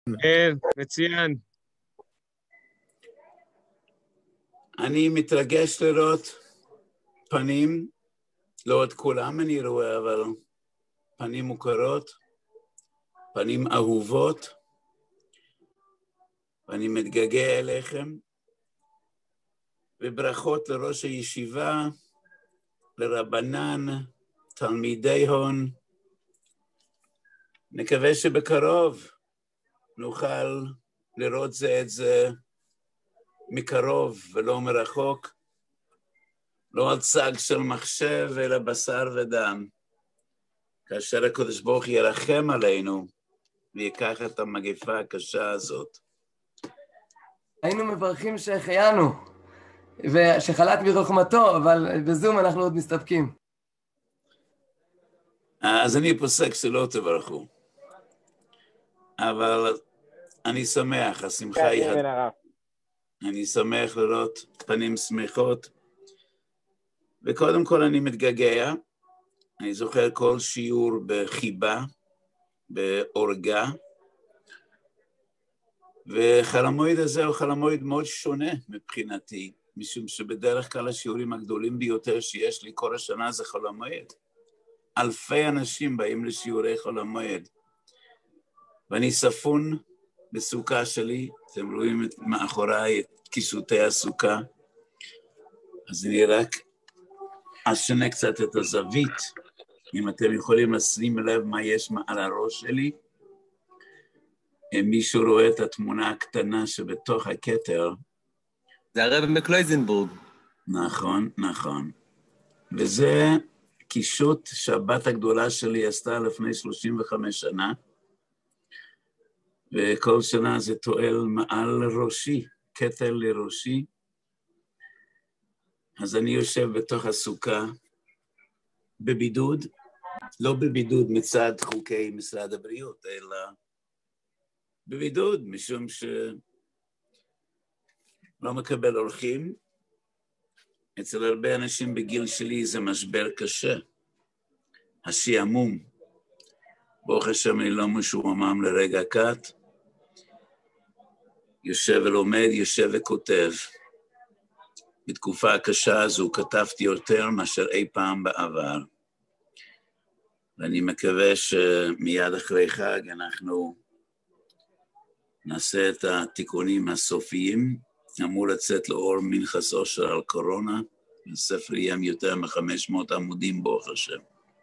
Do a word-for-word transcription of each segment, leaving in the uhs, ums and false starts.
כן, מצוין. אני מתרגש לראות פנים, לא את כולם אני רואה, אבל פנים מוכרות, פנים אהובות, ואני מתגעגע אליכם, וברכות לראש הישיבה, לרבנן, תלמידי הון. נקווה שבקרוב נוכל לראות זה את זה מקרוב ולא מרחוק, לא על צג של מחשב אלא בשר ודם, כאשר הקדוש ברוך הוא ירחם עלינו ויקח את המגפה הקשה הזאת. היינו מברכים שהחיינו ושחלט מחוכמתו, אבל בזום אנחנו עוד מסתפקים. אז אני פוסק שלא תברכו, אבל אני שמח, השמחה היא... אני שמח לראות פנים שמחות, וקודם כל אני מתגעגע, אני זוכר כל שיעור בחיבה, באורגה, וחל המועד הזה הוא חל המועד מאוד שונה מבחינתי, משום שבדרך כלל השיעורים הגדולים ביותר שיש לי כל השנה זה חל המועד. אלפי אנשים באים לשיעורי חל המועד, ואני ספון בסוכה שלי, אתם רואים מאחוריי את כיסותי הסוכה, אז אני רק אשנה קצת את הזווית, אם אתם יכולים לשים לב מה יש מעל הראש שלי, אם מישהו רואה את התמונה הקטנה שבתוך הכתר, זה הרב מקלויזנבורג. נכון, נכון, וזה קישוט שהבת הגדולה שלי עשתה לפני שלושים וחמש שנה, וכל שנה זה תואל מעל ראשי, כתר לראשי. אז אני יושב בתוך הסוכה, בבידוד, לא בבידוד מצד חוקי משרד הבריאות, אלא בבידוד, משום שלא מקבל אורחים. אצל הרבה אנשים בגיל שלי זה משבר קשה, השעמום. ברוך השם אני לא משועמם לרגע קט, יושב ולומד, יושב וכותב. בתקופה הקשה הזו כתבתי יותר מאשר אי פעם בעבר. ואני מקווה שמיד אחרי חג אנחנו נעשה את התיקונים הסופיים. אמור לצאת לאור מנחס אושר על קורונה, הספר יהיה יותר מ-חמש מאות עמודים ברוך השם.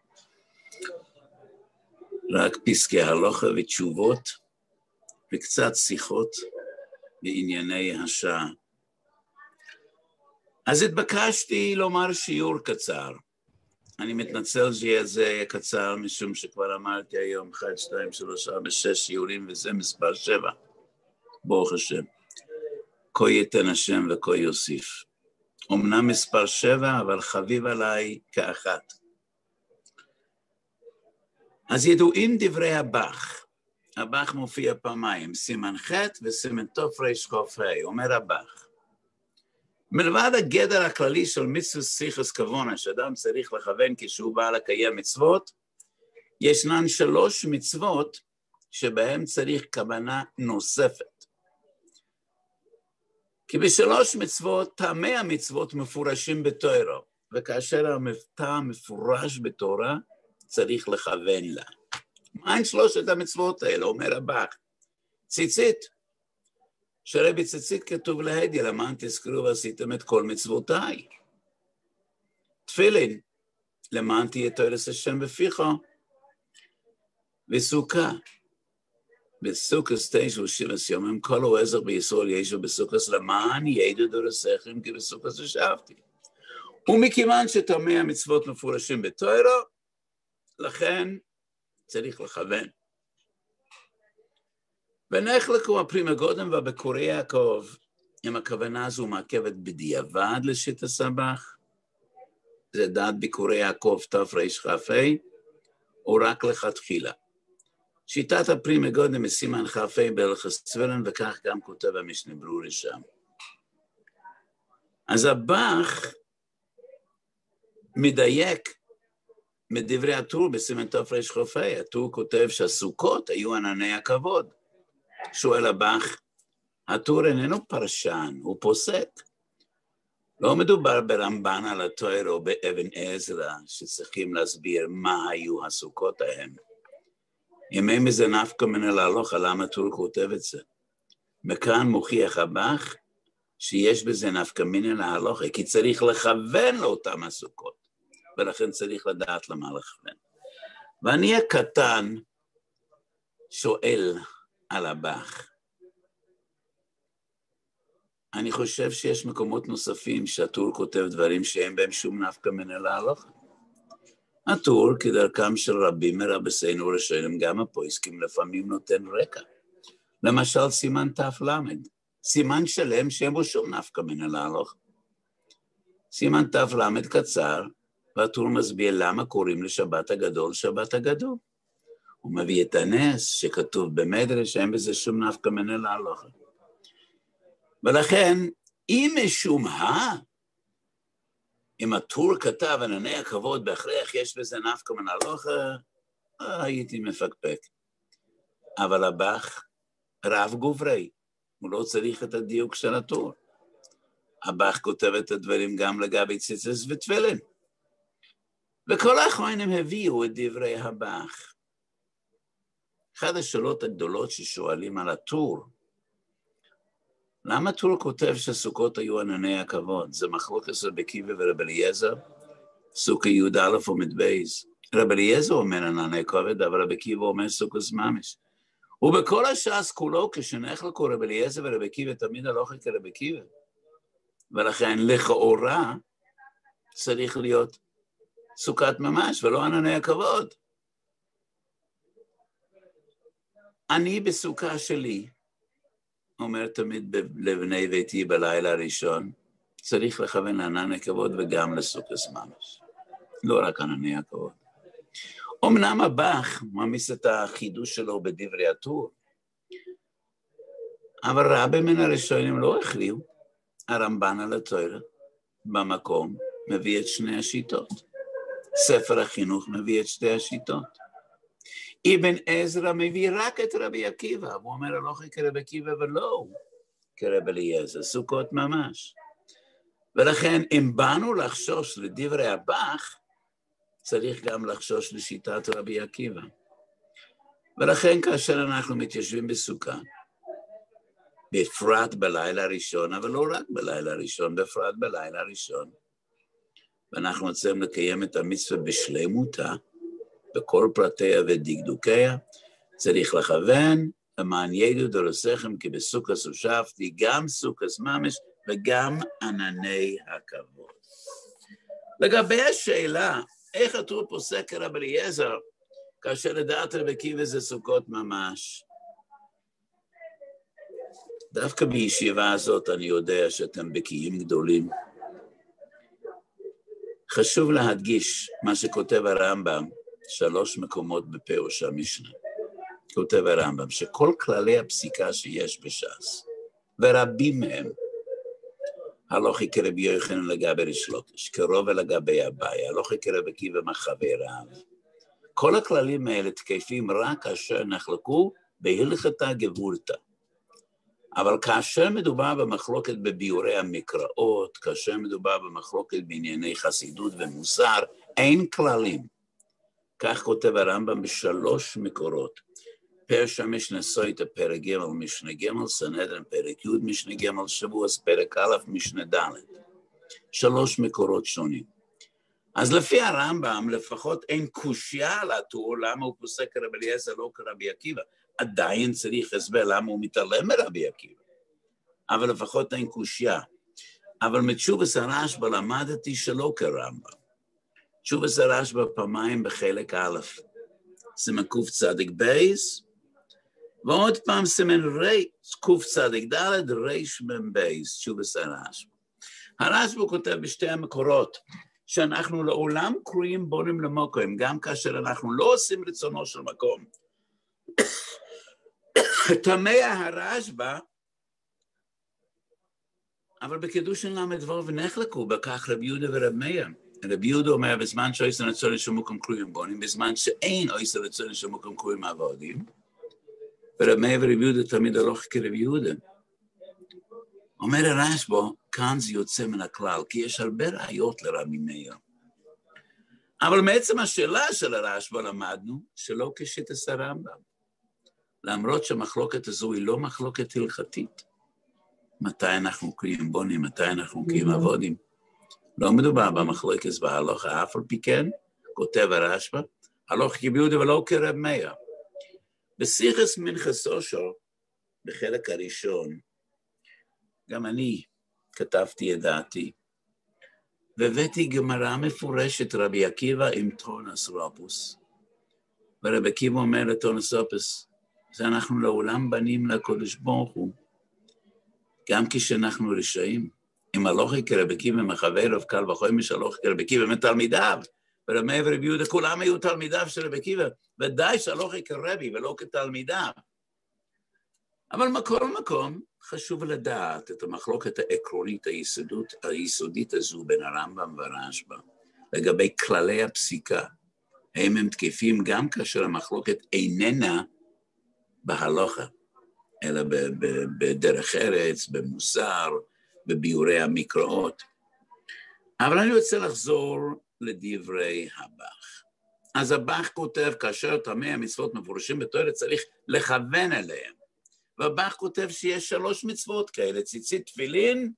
רק פסקי הלכה ותשובות וקצת שיחות בענייני השעה. אז התבקשתי לומר שיעור קצר. אני מתנצל שזה יהיה קצר, משום שכבר אמרתי היום אחד, שתיים, שלוש, ארבע, שש שיעורים, וזה מספר שבע. ברוך השם. כה ייתן השם וכה יוסיף. אמנם מספר שבע, אבל חביב עליי כאחת. אז ידועים דברי הבח. הבח מופיע פעמיים, סימן ח' וסימן תוף ריש חוף ה', אומר הבח. מלבד הגדר הכללי של מצוות סיחס כוונה, שאדם צריך לכוון כשהוא בא לקיים מצוות, ישנן שלוש מצוות שבהן צריך כוונה נוספת. כי בשלוש מצוות, טעמי המצוות מפורשים בתורה, וכאשר הטעם מפורש בתורה, צריך לכוון לה. מהן שלושת המצוות האלה, אומר הבח? ציצית. שהרי בציצית כתוב להדי, למען תזכרו ועשיתם את כל מצוותיי. תפילין, למען תהיה תורס השם בפיך. וסוכה, בסוכס תשע ושבע ימים, כל העזר בישראל ישו בסוכס, למען ידעו דורסכם כי בסוכס ישבתי. ומכיוון שטעמי המצוות מפורשים בתורה, לכן צריך לכוון. ונחלקו הפרימה גודם ובקורי יעקב, אם הכוונה הזו מעכבת בדיעבד לשיטת הסבך, זה דעת בקורי יעקב תף ריש כ"ה, או רק לכתחילה. שיטת הפרימה גודם מסימן כ"ה בהלכות תפילין, וכך גם כותב המשנה ברורי שם. אז הבח מדייק מדברי הטור בסימן תף ריש כ"ה, הטור כותב שהסוכות היו ענני הכבוד. שואל הבח, הטור איננו פרשן, הוא פוסק. לא מדובר ברמב"ן על התורה או באבן עזרא, שצריכים להסביר מה היו הסוכות ההם. אם אין מזה נפקא מינה להלכה, למה הטור כותב את זה? מכאן מוכיח הבח, שיש בזה נפקא מינה להלכה, כי צריך לכוון לאותם הסוכות, ולכן צריך לדעת למה לכוון. ואני הקטן שואל על הבח. אני חושב שיש מקומות נוספים שהטור כותב דברים שאין בהם שום נפקא מינה להלכה. הטור, כדרכם של רבים מרבסינו וראשינו, גם הפוסקים לפעמים נותן רקע. למשל סימן תף למד, סימן שלם שאין בו שום נפקא מינה להלכה. סימן תף למד קצר, והטור מסביר למה קוראים לשבת הגדול שבת הגדול. הוא מביא את הנס שכתוב במדרש, שאין בזה שום נפקא מינה להלכה. ולכן, אם משום מה, אם הטור כתב ענני הכבוד בהכרח יש בזה נפקא מינה להלכה, הייתי מפקפק. אבל הבח רב גוברי, הוא לא צריך את הדיוק של הטור. הבח כותב את הדברים גם לגבי ציצס ותפילין. וכל האחרונים הביאו את דברי הבח. אחת השאלות הגדולות ששואלים על הטור, למה הטור כותב שסוכות היו ענני הכבוד? זה מחלוקת של רבי עקיבא ורבי אליעזר, סוכה י"א ומ"בייז. רבי אליעזר אומר ענני כבוד, אבל רבי עקיבא אומר סוכות ממש. ובכל הש"ס כולו, כשנחלקו רבי אליעזר ורבי עקיבא, תמיד הלכה כרבי עקיבא. ולכן לכאורה צריך להיות סוכת ממש ולא ענני הכבוד. אני בסוכה שלי, אומר תמיד לבני ביתי בלילה הראשון, צריך לכוון לענני הכבוד וגם לסוכת ממש. לא רק ענני הכבוד. אמנם הבח מעמיס את החידוש שלו בדברי הטור, אבל רבים מן הראשונים לא הכריעו. הרמב"ן על התורה במקום מביא את שני השיטות. ספר החינוך מביא את שתי השיטות. אבן עזרא מביא רק את רבי עקיבא, הוא אומר הלכה כרבי עקיבא ולא כרבי אליעזר, סוכות ממש. ולכן אם באנו לחשוש לדברי הבח, צריך גם לחשוש לשיטת רבי עקיבא. ולכן כאשר אנחנו מתיישבים בסוכה, בפרט בלילה הראשון, אבל לא רק בלילה הראשון, בפרט בלילה הראשון, ואנחנו רוצים לקיים את המצווה בשלמותה, בכל פרטיה ודקדוקיה, צריך לכוון, למען ידעו דורסכם, כי בסוכה הושבתי גם סוכת ממש וגם ענני הכבוד. לגבי השאלה, איך הטור פוסק כרבי אליעזר, כאשר לדעת רבי עקיבא זה סוכות ממש? דווקא בישיבה הזאת אני יודע שאתם בקיאים גדולים. חשוב להדגיש מה שכותב הרמב"ם, שלוש מקומות בפירוש המשנה. כותב הרמב"ם שכל כללי הפסיקה שיש בש"ס, ורבים מהם, הלכה כרבי יוחנן לגבי ריש לקיש, קרוב לגבי אביי, הלכה כרבי עקיבא מחבריו. כל הכללים האלה תקפים רק כאשר נחלקו בהלכתא גבורתא. אבל כאשר מדובר במחלוקת בביאורי המקראות, כאשר מדובר במחלוקת בענייני חסידות ומוסר, אין כללים. כך כותב הרמב"ם בשלוש מקורות. פרש המשנה סוטה פרק ג' משנה ג', סנהדרין פרק י' משנה ג', שבועס פרק א' משנה ד'. שלוש מקורות שונים. אז לפי הרמב"ם לפחות אין קושיה על הטור, למה הוא פוסק כרבי אליעזר לא כרבי עקיבא. עדיין צריך הסבר למה הוא מתעלם מרבי עקיבא. אבל לפחות אין קושיה. אבל מתשובס הרשב"א למדתי שלא כרמב"ם. תשובס הרשב"א פעמיים בחלק א', סימן קוף צדיק בייס, ועוד פעם סימן קוף צדיק ד' ריש מם בייס, תשובס הרשב"א. הרשב"א כותב בשתי המקורות, שאנחנו לעולם קרויים בונים למקום, גם כאשר אנחנו לא עושים רצונו של מקום. תמה הרשב"א, אבל בקידושין למדבר ונחלקו, בכך רבי יהודה ורבי מאיר. רבי יהודה אומר, בזמן שאיסר רצון לשם מקום קרויים בונים, בזמן שאין איסר רצון לשם מקום קרויים עבודים, ורב מאיר ורב יהודה תמיד הלוך כרב יהודה. אומר הרשב"א, כאן זה יוצא מן הכלל, כי יש הרבה ראיות לרבי מאיר. אבל מעצם השאלה של הרשב"א למדנו, שלא כשיטת הרמב"ם. למרות שהמחלוקת הזו היא לא מחלוקת הלכתית. מתי אנחנו קוראים בונים, מתי אנחנו קוראים עבודים. לא מדובר במחלוקת בהלכה, אף על פי כן, כותב הרשב"א, הלוך כרב יהודה ולא כרב מאיר. בשיחת מנחס אושר, בחלק הראשון, גם אני כתבתי את דעתי, והבאתי גמרא מפורשת רבי עקיבא עם טונס רופוס. ורבי עקיבא אומר לטונס רופוס, זה אנחנו לעולם בנים לקודש ברוך הוא, גם כשאנחנו רשעים. אם הלוכי כרבי עקיבא מחבר רב קל וחומר משלוך כרבי עקיבא מתלמידיו, ורב מאיר ורב יהודה כולם היו תלמידיו של רבי עקיבא, ודאי שהלוכי כרבי ולא כתלמידיו. אבל מכל מקום חשוב לדעת את המחלוקת העקרונית היסודית, היסודית הזו בין הרמב"ם והרשב"א, לגבי כללי הפסיקה, האם הם תקפים גם כאשר המחלוקת איננה בהלכה, אלא בדרך ארץ, במוסר, בביאורי המקראות. אבל אני רוצה לחזור לדברי הבח. אז הבח כותב, כאשר תמי המצוות מפורשים בתורה, צריך לכוון אליהם. והבח כותב שיש שלוש מצוות כאלה, ציצית, תפילין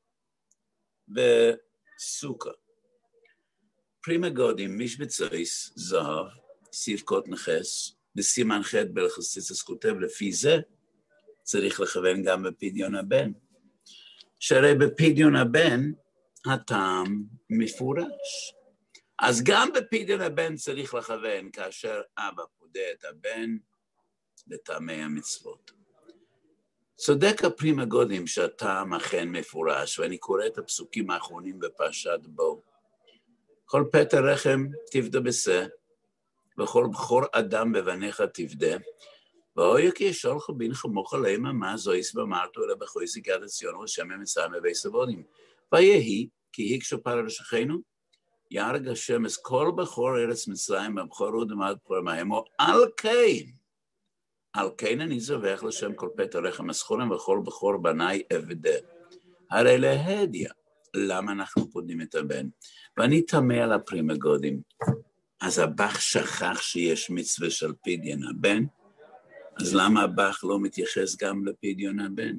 וסוכה. פרימה גודים, משבצויס, זהב, סיבקות נכס, בסימן ח' בהלכות ציצית כותב, לפי זה צריך לכוון גם בפדיון הבן. שהרי בפדיון הבן הטעם מפורש. אז גם בפדיון הבן צריך לכוון, כאשר אבא פודה את הבן לטעמי המצוות. צודק הפרימה גודים שהטעם אכן מפורש, ואני קורא את הפסוקים האחרונים בפרשת בו. כל פתע רחם תפדה בשה, וכל בכור אדם בבניך תפדה, ואוי כי ישולך בין חמוך עליהם מה זויס במרתו אלא בחויסי גד הציון ושם המצרים ובייס אבודים. ויהי כי הקשו פר לשכנו, יהרג השם את כל בכור ארץ מצרים במכור ודמד פור מהמו, על כן, על כן אני זובח לשם כל פתע רחם הסחורם וכל בכור בני אבדה. הרי להדיה, למה אנחנו פודים את הבן? ואני תמה על הפרימה גודים. אז הבח שכח שיש מצווה של פדיון הבן, אז למה הבח לא מתייחס גם לפדיון הבן?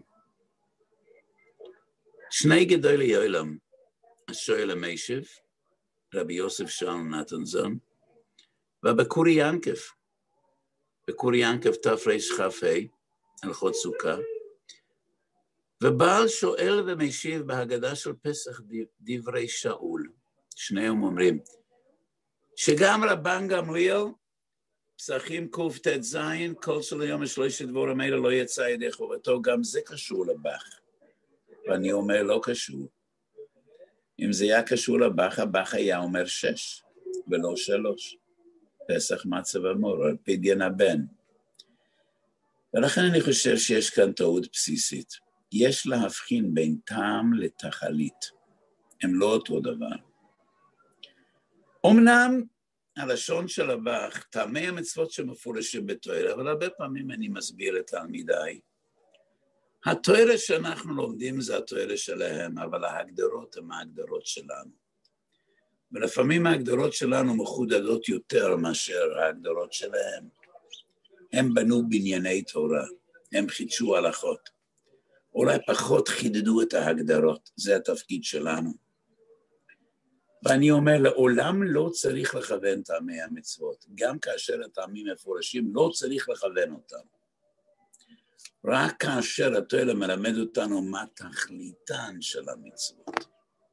שני גדולי עולם, השואל המיישב, רבי יוסף שאול נתנזון, ובקורי ינקף, בקורי ינקף תרכ"ה, הלכות סוכה, ובעל שואל ומשיב בהגדה של פסח דברי שאול, שניהם אומרים, שגם רבן גמליאל, פסחים קט"ז, כל של היום השלושה דבורים האלה לא יצא ידי חובתו, גם זה קשור לבח. ואני אומר לא קשור. אם זה היה קשור לבח, הבח היה אומר שש, ולא שלוש. פסח מצה ומור, על פדיון הבן. ולכן אני חושב שיש כאן טעות בסיסית. יש להבחין בין טעם לתכלית. הם לא אותו דבר. אמנם, הלשון של הבח, טעמי המצוות שמפורשים בתורה, אבל הרבה פעמים אני מסביר לתלמידיי. התורה שאנחנו לומדים זה התורה שלהם, אבל ההגדרות הן ההגדרות שלנו. ולפעמים ההגדרות שלנו מחודדות יותר מאשר ההגדרות שלהם. הם בנו בנייני תורה, הם חידשו הלכות. אולי פחות חידדו את ההגדרות, זה התפקיד שלנו. ואני אומר, לעולם לא צריך לכוון טעמי המצוות. גם כאשר הטעמים מפורשים, לא צריך לכוון אותם. רק כאשר התורה מלמד אותנו מה תכליתן של המצוות.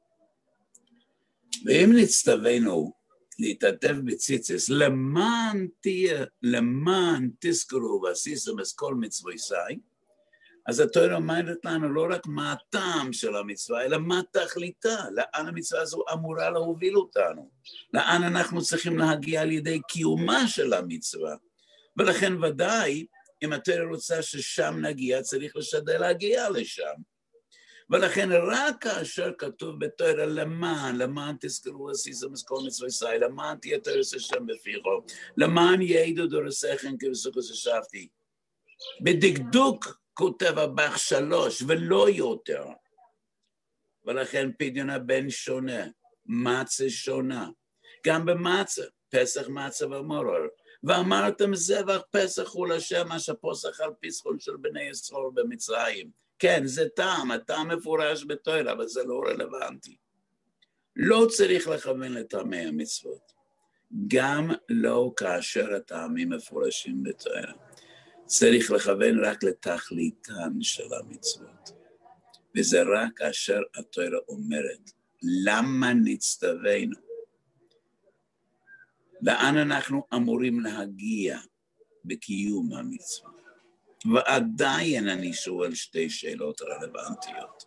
ואם נצטווינו להתעטף בציציס, למען תהיה, למען תזכרו ועשיתם את כל מצוותיי, אז התורה אומרת לנו לא רק מה הטעם של המצווה, אלא מה תכליתה, לאן המצווה הזו אמורה להוביל אותנו, לאן אנחנו צריכים להגיע על ידי קיומה של המצווה. ולכן ודאי, אם התורה רוצה ששם נגיע, צריך לשדל להגיע לשם. ולכן רק כאשר כתוב בתורה למען, למען תזכרו ועשיתם את כל מצוותיי, למען תהיה תורה השם בפיכם, למען יעידו דורסיכם כבסוכות ששבתי. בדקדוק כותב הבח שלוש ולא יותר. ולכן פדיון הבן שונה, מצה שונה. גם במצה, פסח מצה ומורר. ואמרתם זבח פסח הוא לשם אשר פוסח על פסחון של בני ישראל במצרים. כן, זה טעם, הטעם מפורש בתורה, אבל זה לא רלוונטי. לא צריך לכוון לטעמי המצוות. גם לא כאשר הטעמים מפורשים בתורה. צריך לכוון רק לתכליתן של המצוות. וזה רק כאשר התורה אומרת, למה נצטווינו? לאן אנחנו אמורים להגיע בקיום המצווה? ועדיין אני שואל שתי שאלות רלוונטיות.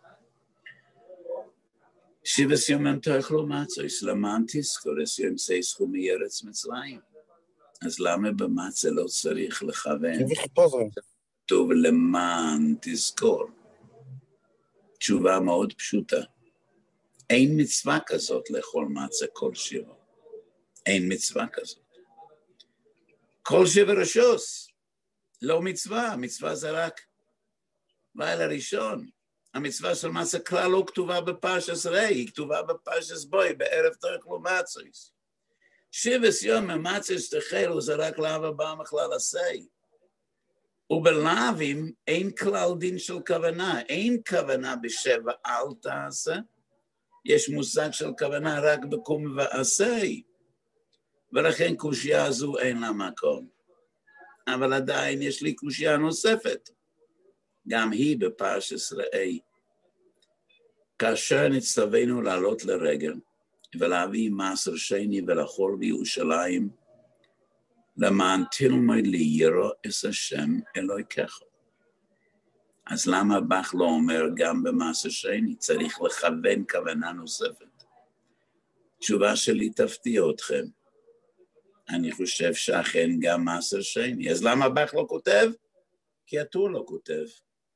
שבס יומם תאכלו מצות, למען תזכור את ימי סכומי ארץ מצרים. אז למה במצה לא צריך לכוון? טוב, למען תזכור. תשובה מאוד פשוטה. אין מצווה כזאת לאכול מצה כל שבע. אין מצווה כזאת. כל שבע רשוס, לא מצווה, מצווה זה רק לילה ראשון. המצווה של מצה כלל לא כתובה בפרשס ראי, היא כתובה בפרשס בוי, בערב תאכלו מצות. שבס יום מצות תאכלו זה רק לאו הבא מכלל עשי. ובלאווים אין כלל דין של כוונה, אין כוונה בשבע אל תעשה, יש מושג של כוונה רק בקום ועשי. ולכן קושיה הזו אין לה מקום. אבל עדיין יש לי קושיה נוספת. גם היא בפרשס ראי. כאשר נצטווינו לעלות לרגל, ולהביא מעשר שני ולאכול בירושלים, למען תלמד לירוא את השם אלוהיך. אז למה בך לא אומר גם במעשר שני? צריך לכוון כוונה נוספת. תשובה שלי תפתיע אתכם. אני חושב שאכן גם מעשר שני. אז למה בך לא כותב? כי הטור לא כותב.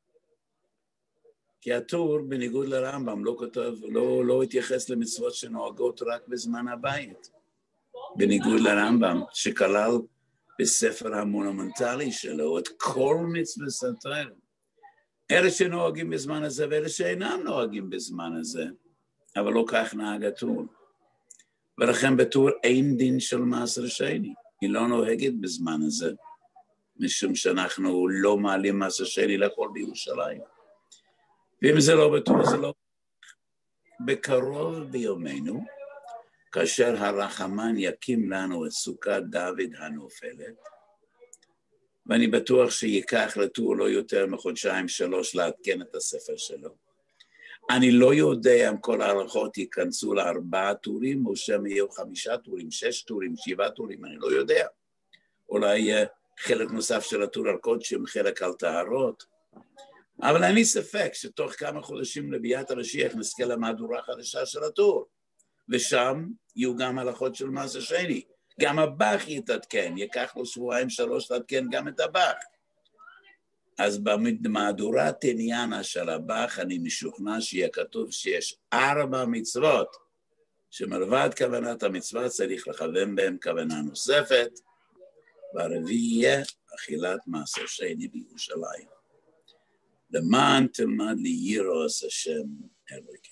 כי הטור, בניגוד לרמב"ם, לא כותב, לא, לא התייחס למצוות שנוהגות רק בזמן הבית. בניגוד לרמב"ם, שכלל בספר המונומנטלי שלו את כל מצוות התורה. אלה שנוהגים בזמן הזה ואלה שאינם נוהגים בזמן הזה, אבל לא כך נהג הטור. ולכן בטור אין דין של מעשר שני, היא לא נוהגת בזמן הזה, משום שאנחנו לא מעלים מעשר שני לאכול בירושלים. ואם זה לא בטור, זה לא. בקרוב ביומנו, כאשר הרחמן יקים לנו את סוכת דוד הנופלת, ואני בטוח שיקח לטור לא יותר מחודשיים שלוש לעדכן את הספר שלו. אני לא יודע אם כל הערכות ייכנסו לארבעה טורים, או שהם יהיו חמישה טורים, שש טורים, שבעה טורים, אני לא יודע. אולי חלק נוסף של הטור על קודשים, חלק על טהרות. אבל אין לי ספק שתוך כמה חודשים לביאת המשיח נזכה למהדורה חדשה של הטור. ושם יהיו גם הלכות של מעשר שני. גם הבח יתעדכן, ייקח לו שבועיים שלוש לעדכן גם את הבח. אז במהדורת עניינה של הבח אני משוכנע שיהיה כתוב שיש ארבע מצוות, שמלבד כוונת המצווה צריך לכוון בהם כוונה נוספת, והרביעי יהיה אכילת מעשר שני בירושלים. למען תלמד לירוא את השם אלוהיך.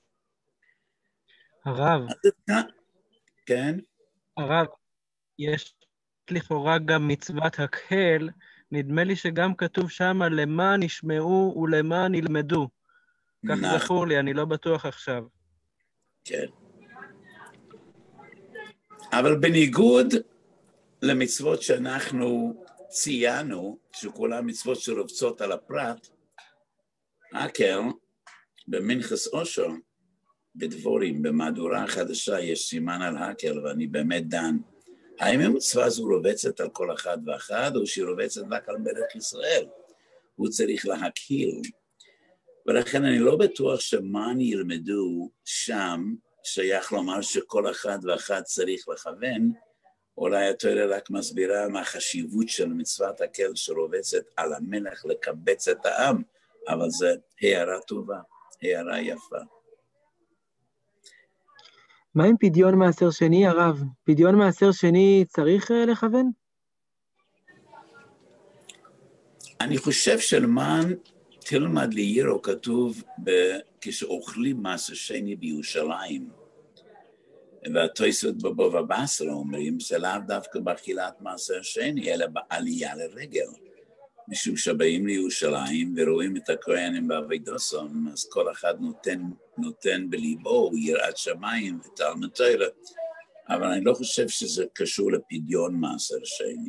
הרב, כן? הרב, יש לכאורה גם מצוות הקהל, נדמה לי שגם כתוב שם למען ישמעו ולמען ילמדו. כך זכור לי, אני לא בטוח עכשיו. כן. אבל בניגוד למצוות שאנחנו ציינו, שכולם מצוות שרובצות על הפרט, הקהל במנחס אושר, בדבורים, במהדורה החדשה, יש סימן על הקהל, ואני באמת דן. האם המצווה הזו רובצת על כל אחד ואחד, או שהיא רובצת רק על מלך ישראל? הוא צריך להקהיל. ולכן אני לא בטוח שמען ילמדו שם, שייך לומר שכל אחד ואחד צריך לכוון, אולי התורה רק מסבירה מה החשיבות של מצוות הקהל שרובצת על המלך לקבץ את העם, אבל זה הערה טובה, הערה יפה. מה עם פדיון מעשר שני, הרב? פדיון מעשר שני צריך לכוון? אני חושב שלמען תלמד לירו כתוב כשאוכלים מעשר שני בירושלים, והתוספות בבבא בסרה אומרים, זה לאו דווקא באכילת מעשר שני, אלא בעלייה לרגל. משום שבאים לירושלים ורואים את הכהנים בעבודתם, אז כל אחד נותן, נותן בליבו יראת שמיים ותלמוד תורה, אבל אני לא חושב שזה קשור לפדיון מעשר שני.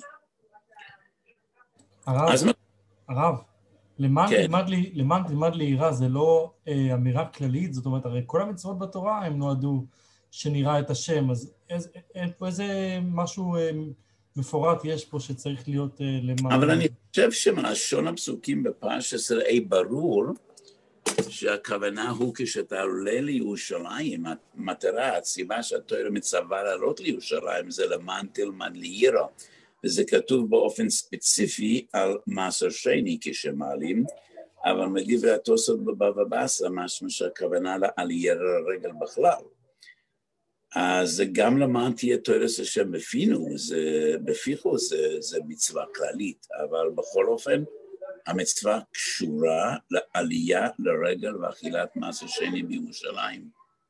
הרב, אז... הרב, למען כן. תלמד לי, למען תלמד לי יראה, זה לא אה, אמירה כללית, זאת אומרת, הרי כל המצוות בתורה הם נועדו שנראה את השם, אז איזה, איזה משהו אה, מפורט יש פה שצריך להיות אה, למען... אבל אני חושב שמלשון הפסוקים בפרשת ראה ברור, שהכוונה הוא כשאתה עולה לירושלים, המטרה, הסיבה שהתורה מצווה לעלות לירושלים, זה למען תלמד לי יראה. וזה כתוב באופן ספציפי על מעשר שני כשמעלים, אבל מדברי התוספות בבבא בסרה, משמע שהכוונה לעלייה לרגל בכלל. אז גם למען תהיה תורס השם בפינו, זה, בפיחו זה, זה מצווה כללית, אבל בכל אופן, המצווה קשורה לעלייה לרגל ואכילת מעשר שני בירושלים.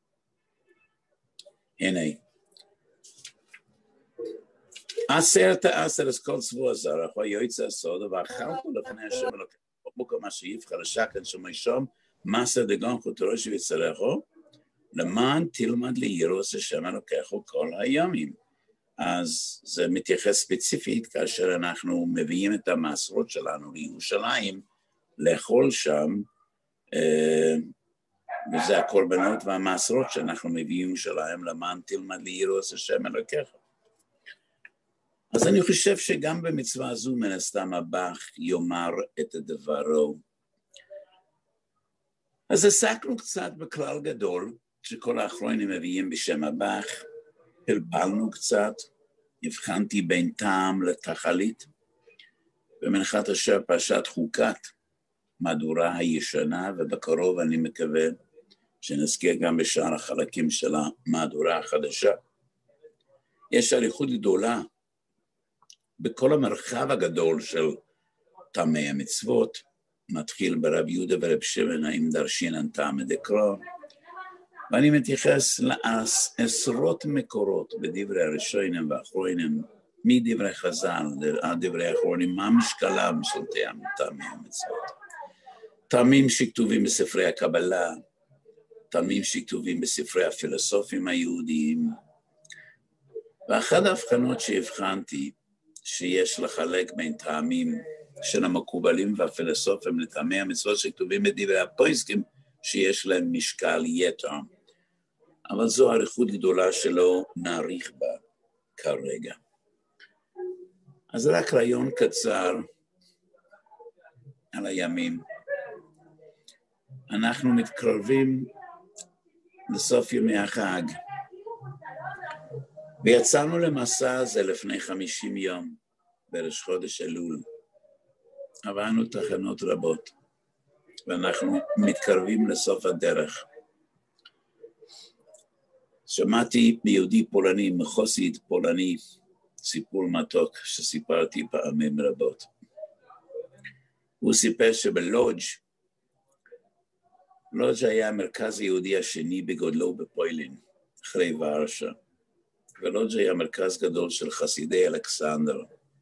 הנה. עשרת העשר אז כל צבוע זרח, ויועץ הסוד, ואכלתו לפני השם אלוקיך, בוקר מה שיבחר לשכן שמי שם, מעשר דגן חוטרו שיצרכו, למען תלמד לי ירוס השם אלוקיך כל הימים. אז זה מתייחס ספציפית כאשר אנחנו מביאים את המעשרות שלנו לירושלים, לאכול שם, וזה הקורבנות והמעשרות שאנחנו מביאים שלהם, למען תלמד לי ירוס השם אלוקיך. אז אני חושב שגם במצווה הזו מן הסתם הבח יאמר את הדברו. אז עסקנו קצת בכלל גדול, שכל האחרונים מביאים בשם הבח, פלפלנו קצת, הבחנתי בין טעם לתכלית, במנחת אשר פרשת חוקת, מהדורה הישנה, ובקרוב אני מקווה שנזכיר גם בשאר החלקים של המהדורה החדשה. יש אריכות גדולה, בכל המרחב הגדול של טעמי המצוות, מתחיל ברב יהודה ורב שמעון עם דרשינן טעמא דקרא, ואני מתייחס לעשרות מקורות בדברי הראשונים והאחרונים, מדברי חז"ל עד דברי האחרונים, מה משקלם של טעמי המצוות. טעמים שכתובים בספרי הקבלה, טעמים שכתובים בספרי הפילוסופים היהודיים, ואחת ההבחנות שהבחנתי, שיש לחלק בין טעמים של המקובלים והפילוסופים לטעמי המצוות שכתובים בדברי הפוסקים, שיש להם משקל יתר. אבל זו אריכות גדולה שלא נאריך בה כרגע. אז רק רעיון קצר על הימים. אנחנו מתקרבים לסוף ימי החג, ויצאנו למסע הזה לפני חמישים יום, בראש חודש אלול. עברנו תחנות רבות, ואנחנו מתקרבים לסוף הדרך. שמעתי מיהודי פולני, מחוסית פולני, סיפור מתוק שסיפרתי פעמים רבות. הוא סיפר שבלודג', לודג' היה המרכז היהודי השני בגודלו בפוילין, אחרי ורשה. ולודג' היה מרכז גדול של חסידי אלכסנדר.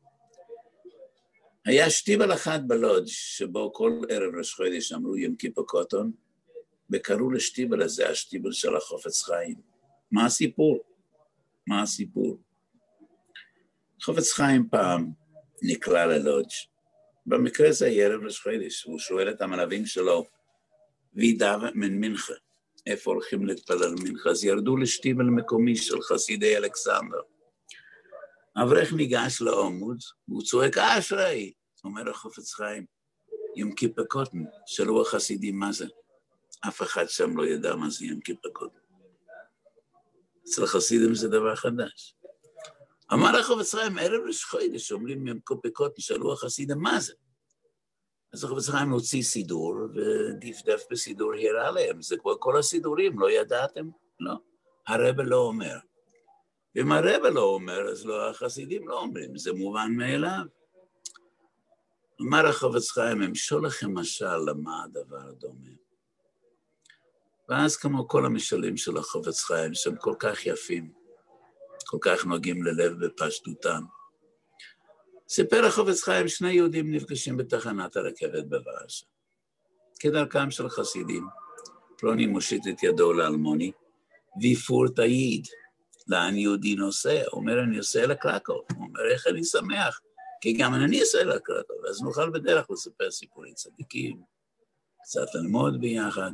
היה שטיבל אחד בלודג' שבו כל ערב ראש חודש אמרו יום כיפור קוטון, וקראו לשטיבל הזה השטיבל של החפץ חיים. מה הסיפור? מה הסיפור? חפץ חיים פעם נקרא ללודג'. במקרה זה ערב ראש חודש, הוא שואל את המלווים שלו, וידע מן מנחה, איפה הולכים להתפלל מנחה? אז ירדו לשטיבל מקומי של חסידי אלכסנדר. אברך ניגש לעמוד, והוא צועק, אשרי! אומר לחפץ חיים, יום כיפור קוטן, שאלו החסידים מה זה? אף אחד שם לא ידע מה זה יום כיפור קוטן. אצל החסידים זה דבר חדש. אמר החפץ חיים, ערב ראש חודש, אומרים יום כיפור קוטן, שאלו החסידים מה זה? אז החפץ חיים הוציא סידור, ודפדף בסידור הראה להם, זה כבר כל הסידורים, לא ידעתם? לא. הרב לא אומר. ואם הרב לא אומר, אז לא, החסידים לא אומרים, זה מובן מאליו. אמר החפץ חיים, אמשול לכם משל למה הדבר דומה. ואז כמו כל המשלים של החפץ חיים, שהם כל כך יפים, כל כך נוגעים ללב בפשטותם, סיפר החפץ חיים, שני יהודים נפגשים בתחנת הרכבת בוורשה. כדרכם של חסידים, פלוני מושיט את ידו לאלמוני, ויפור תעיד, לאן יהודי נוסע? הוא אומר, אני נוסע לקרקוב. הוא אומר, איך אני שמח, כי גם אני נוסע לקרקוב, אז נוכל בדרך לספר סיפורי צדיקים, קצת ללמוד ביחד.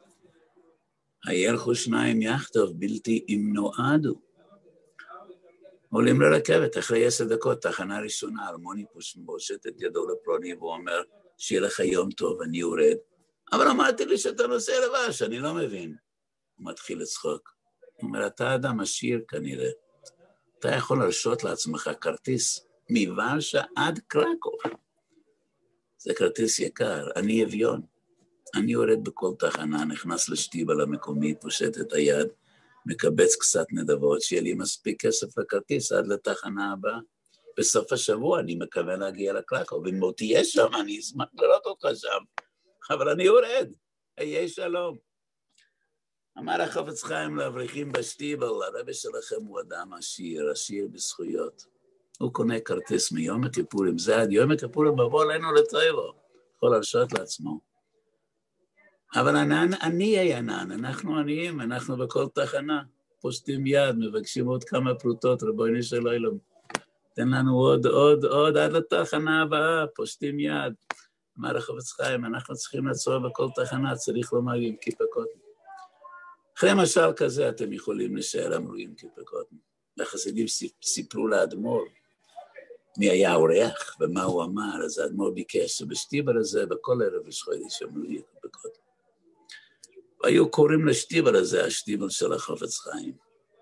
הילכו שניים יחדיו בלתי אם נועדו. עולים לרכבת, אחרי עשר דקות, תחנה ראשונה, אלמוני פושט את ידו לפלוני, והוא אומר, שיהיה לך יום טוב, אני יורד. אבל אמרתי לי שאתה נוסע לבש, אני לא מבין. הוא מתחיל לצחוק. הוא אומר, אתה אדם עשיר כנראה. אתה יכול להרשות לעצמך כרטיס מוורשה עד קרקוב. זה כרטיס יקר, אני אביון. אני יורד בכל תחנה, נכנס לשטיבל המקומי, פושט את היד, מקבץ קצת נדבות, שיהיה לי מספיק כסף לכרטיס עד לתחנה הבאה. בסוף השבוע אני מקווה להגיע לקרקוב, ואם לא תהיה שם, אני אשמח לראות אותך שם. אבל אני יורד, היה שלום. אמר החפץ חיים לאברכים בשטיבל, הרבי שלכם הוא אדם עשיר, עשיר בזכויות. הוא קונה כרטיס מיום הכיפורים, זה עד יום הכיפורים בבוא עלינו לטייבו, יכול להרשות לעצמו. אבל אני, אני הענן, אנחנו עניים, אנחנו בכל תחנה, פושטים יד, מבקשים עוד כמה פרוטות, רבוני של אילם. תן לנו עוד, עוד, עוד, עד לתחנה הבאה, פושטים יד. אמר החפץ חיים, אנחנו צריכים לעצור בכל תחנה, צריך לומר עם כיפה קוטן. אחרי משל כזה אתם יכולים לשאר אמרו עם כיפה קוטן. החסידים סיפרו לאדמו"ר מי היה האורח ומה הוא אמר, אז האדמו"ר ביקש שבשטיבל הזה, בכל ערב יש חודש אמרו עם כיפה קוטן. והיו קוראים לשטיבל הזה, השטיבל של החפץ חיים.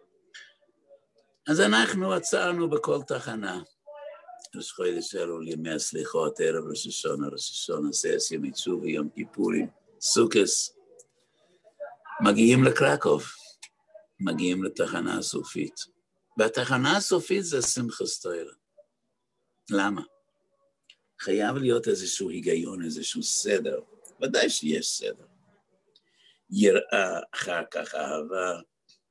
אז אנחנו עצרנו בכל תחנה. ראש חודש אלול, ימי הסליחות, ערב ראש השונה, ראש השונה, סייס ימי תשובה, יום כיפורים, סוכס. מגיעים לקרקוב, מגיעים לתחנה הסופית. והתחנה הסופית זה שמחת תורה. למה? חייב להיות איזשהו היגיון, איזשהו סדר. ודאי שיש סדר. יראה, אחר כך אהבה.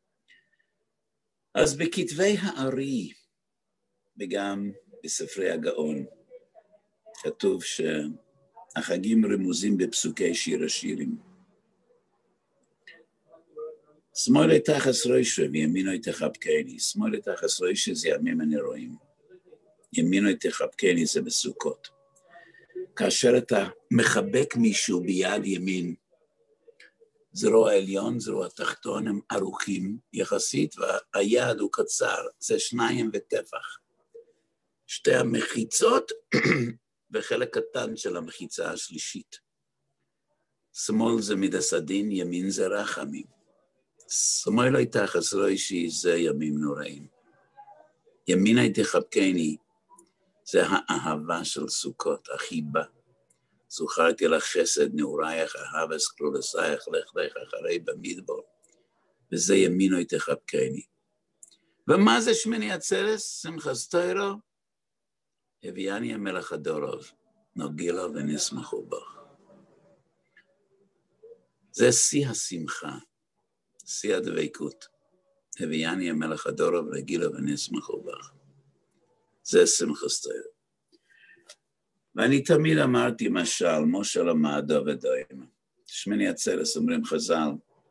אז בכתבי הארי, וגם בספרי הגאון, כתוב שהחגים רמוזים בפסוקי שיר השירים. שמאל איתך אסרוישו וימינו איתך חבקני, שמאל איתך אסרוישו זה ימים הנרואים, ימינו איתך חבקני זה בסוכות. כאשר אתה מחבק מישהו ביד ימין, זרוע העליון, זרוע התחתון, הם ארוכים יחסית, והיד הוא קצר, זה שניים וטפח. שתי המחיצות וחלק קטן של המחיצה השלישית. שמאל זה מידס הדין, ימין זה רחמים. שמאל איתך אסרוישי זה ימים נוראים. ימין איתך חבקני זה האהבה של סוכות, החיבה. זוכרתי לך חסד נעורייך, אהבס כלולסייך, לך לך אחרי במדבר. וזה ימינו איתך חבקני. ומה זה שמיני עצרת? שמחת תורה? הביאני המלך הדורוב, נוגילו ונשמחו בך. זה שיא השמחה, שיא הדבקות. הביאני המלך הדורוב, נוגילו ונשמחו בך. זה שמחת תורה. ואני תמיד אמרתי משל, מושל המעדו ודוימה. שמיני עצרת אומרים חז"ל,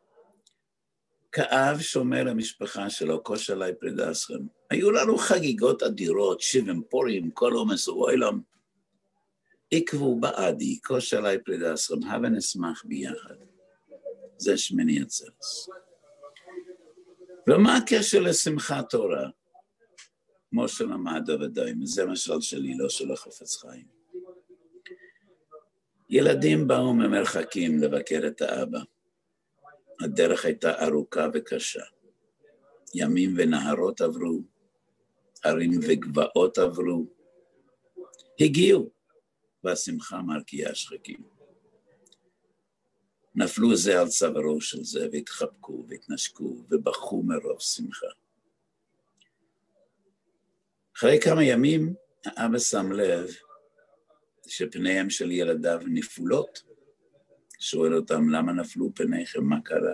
כאב שומר למשפחה שלו, כוש עליי פרידסכם. היו לנו חגיגות אדירות, שבעים פורים, כל עומס ואוילם. עקבו בעדי, כוש עליי פרידסכם, הבה נשמח ביחד. זה שמיני עצרת. ומה הקשר לשמחת תורה? מושל המעדו ודוימה, זה משל שלי, לא של החפץ חיים. ילדים באו ממרחקים לבקר את האבא. הדרך הייתה ארוכה וקשה. ימים ונהרות עברו, הרים וגבעות עברו. הגיעו, והשמחה מרקיעה שחקים. נפלו זה על צווארו של זה, והתחבקו והתנשקו, ובכו מרוב שמחה. אחרי כמה ימים, האבא שם לב שפניהם של ילדיו נפולות, שואל אותם למה נפלו פניכם, מה קרה?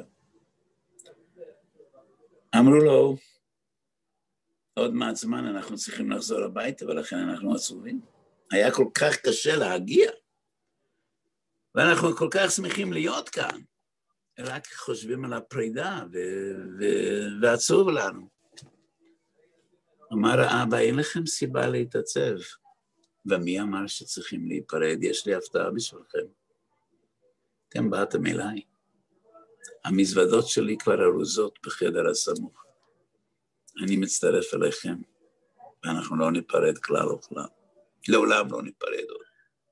אמרו לו, עוד מעט זמן אנחנו צריכים לחזור הביתה ולכן אנחנו עצובים. היה כל כך קשה להגיע, ואנחנו כל כך שמחים להיות כאן, רק חושבים על הפרידה ו- ו- ועצוב לנו. אמר האבא, אין לכם סיבה להתעצב, ומי אמר שצריכים להיפרד? יש לי הפתעה בשבילכם. אתם באתם אליי. המזוודות שלי כבר ארוזות בחדר הסמוך. אני מצטרף אליכם, ואנחנו לא ניפרד כלל וכלל. לעולם לא ניפרד עוד.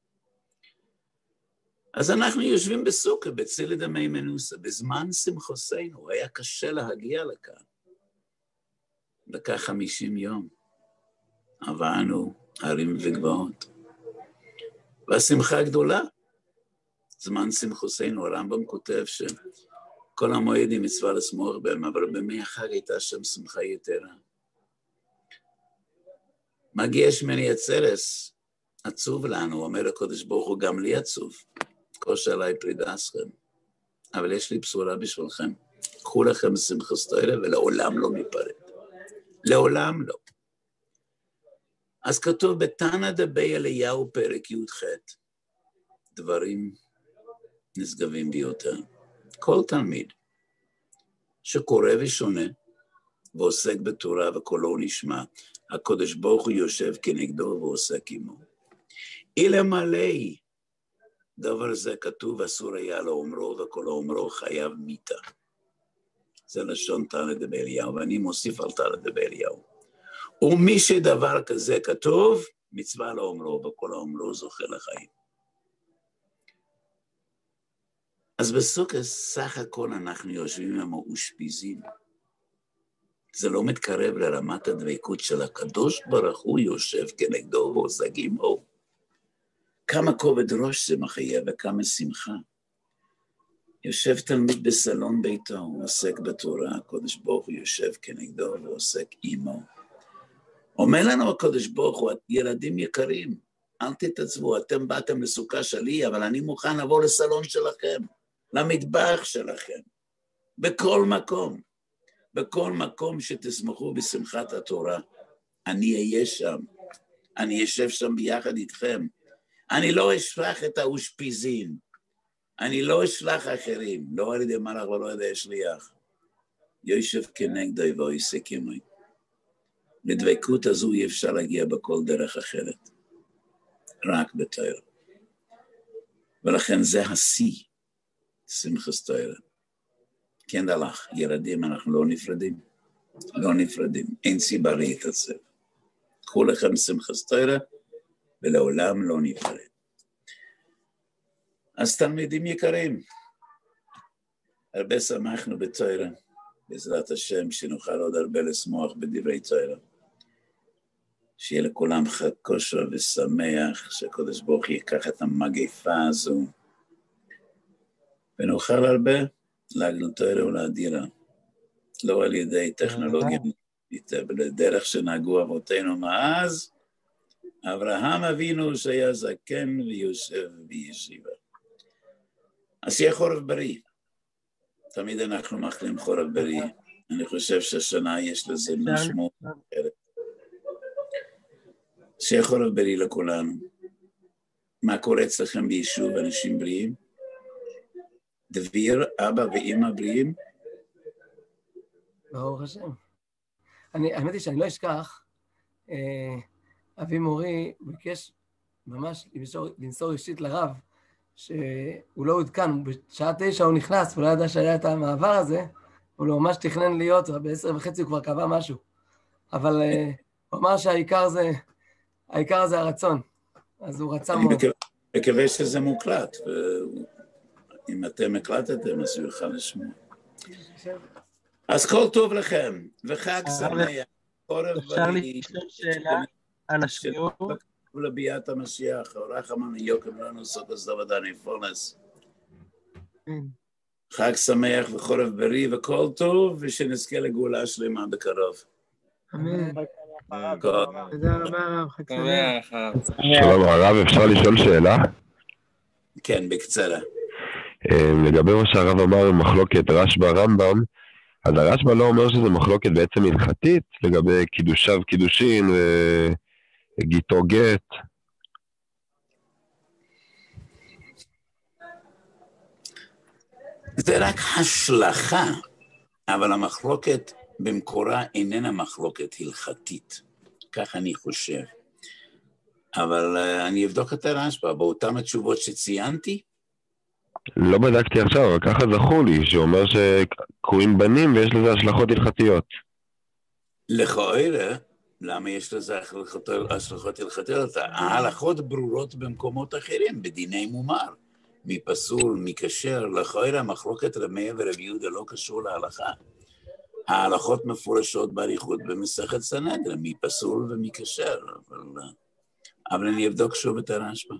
אז אנחנו יושבים בסוכה, בצילה דמי מנוסה, בזמן שמחוסנו, היה קשה להגיע לכאן. לקח חמישים יום, עברנו הרים וגבעות. והשמחה גדולה, זמן שמחוסנו, הרמב"ם כותב שכל המועדים מצווה לשמוח בהם, אבל בימי החג הייתה שם שמחה יתרה. מגיע שמני עצרס, עצוב לנו, אומר הקדוש ברוך הוא, גם לי עצוב. קושה עליי פרידה אסכם, אבל יש לי בשורה בשבילכם. קחו לכם שמחת תורה ולעולם לא ניפרד. לעולם לא. אז כתוב בתנא דבי אליהו פרק י"ח, דברים נשגבים ביותר. כל תלמיד שקורא ושונה ועוסק בתורה וקולו נשמע, הקדוש ברוך הוא יושב כנגדו ועוסק עמו. אלמלא דבר זה כתוב, אסור היה לאומרו, וכל האומרו חייב מיתה. זה לשון תנא דבי אליהו, ואני מוסיף על תנא דבי אליהו. ומי שדבר כזה כתוב, מצווה לאומרו, וכל האומרו זוכה לחיים. אז בסוכה סך הכל אנחנו יושבים עם האושפיזים. זה לא מתקרב לרמת הדבקות של הקדוש ברוך הוא יושב כנגדו ועוסק עמו. כמה כובד ראש זה מחייב וכמה שמחה. יושב תלמיד בסלון ביתו, הוא עוסק בתורה, הקדוש ברוך הוא יושב כנגדו ועוסק עמו. אומר לנו הקדוש ברוך הוא, ילדים יקרים, אל תתעצבו, אתם באתם לסוכה שלי, אבל אני מוכן לבוא לסלון שלכם, למטבח שלכם, בכל מקום, בכל מקום שתשמחו בשמחת התורה, אני אהיה שם, אני אשב שם ביחד איתכם, אני לא אשלח את האושפיזים, אני לא אשלח אחרים, לא על ידי מלאך ולא על ידי שליח. יושב כנגדו ועוסק עמו. לדבקות הזו אי אפשר להגיע בכל דרך אחרת, רק בתורה. ולכן זה השיא, שמחת תורה. כן דלך, ילדים, אנחנו לא נפרדים, לא נפרדים, אין סיבה להתעצב. קחו לכם שמחת תורה, ולעולם לא נפרד. אז תלמידים יקרים, הרבה שמחנו בתורה, בעזרת השם, שנוכל עוד הרבה לשמוח בדברי תורה. שיהיה לכולם חג כושר ושמח, שהקדוש ברוך הוא ייקח את המגפה הזו, ונוכל הרבה להגלות תורה ולהדירה, לא על ידי טכנולוגיה, אלא דרך שנהגו אבותינו מאז, אברהם אבינו שהיה זקן ויושב בישיבה. אז שיהיה חורף בריא. תמיד אנחנו מאחלים חורף בריא. אני חושב שהשנה יש לזה משמעות אחרת. שיהיה חורף בריא לכולנו. מה קורה אצלכם ביישוב אנשים בריאים? דביר, אבא ואמא בריאים? ברוך השם. אני, האמת היא שאני לא אשכח, אה, אבי מורי ביקש ממש למסור, למסור אישית לרב, שהוא לא עודכן, בשעה תשע הוא נכנס, הוא לא ידע שהיה את המעבר הזה, הוא לא ממש תכנן להיות, בעשר וחצי הוא כבר קבע משהו. אבל uh, הוא אמר שהעיקר זה, העיקר זה הרצון, אז הוא רצה מאוד. אני מקווה שזה מוקלט, ואם אתם הקלטתם, אז הוא יוכל לשמוע. אז כל טוב לכם, וחג שמח, חורף בריא. אפשר לשאול שאלה על השיעור? ולביאת המשיח, רחמן יוקם לנו סוף הזדוודני פולנס. חג שמח וחורף בריא וכל טוב, ושנזכה לגאולה שלמה בקרוב. אמן. תודה רבה הרב, חג שמח. שלום הרב, אפשר לשאול שאלה? כן, בקצרה. לגבי מה שהרב אמר, מחלוקת רשב"א רמב"ם, אז הרשב"א לא אומר שזה מחלוקת בעצם הלכתית, לגבי קידושיו קידושין וגיטו גט. זה רק השלכה, אבל המחלוקת במקורה איננה מחלוקת הלכתית, כך אני חושב. אבל uh, אני אבדוק את הרשב"א, באותם התשובות שציינתי? לא בדקתי עכשיו, אבל ככה זכור לי, שאומר שקרויים בנים ויש לזה השלכות הלכתיות. לכאורה, למה יש לזה השלכות הלכתיות? ההלכות ברורות במקומות אחרים, בדיני מומר. מי פסול, מי כשר, לכאורה המחלוקת רמיה ורבי יהודה לא קשור להלכה. ההלכות מפורשות באריכות במסכת סנהדרין, מי פסול ומי כשר, אבל, אבל אני אבדוק שוב את הרשב"א.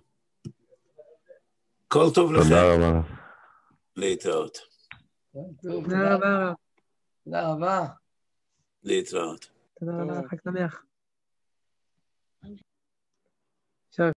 כל טוב לכם. תודה רבה. להתראות. תודה רבה הרב. תודה רבה. להתראות. תודה רבה, חג שמח.